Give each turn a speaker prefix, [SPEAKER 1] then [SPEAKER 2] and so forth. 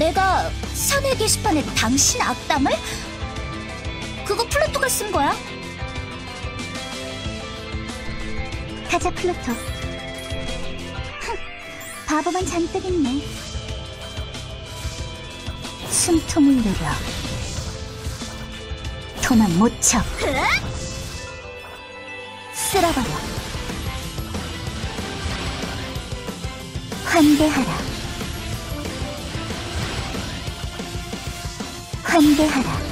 [SPEAKER 1] 내가 사내 게시판에 당신 악담을? 그거 플루토가 쓴 거야?
[SPEAKER 2] 가자, 플루토. 바보만 잔뜩 있네. 숨통을 내려. 도망 못 쳐. 쓸어버려. 환대하라. 환대하라.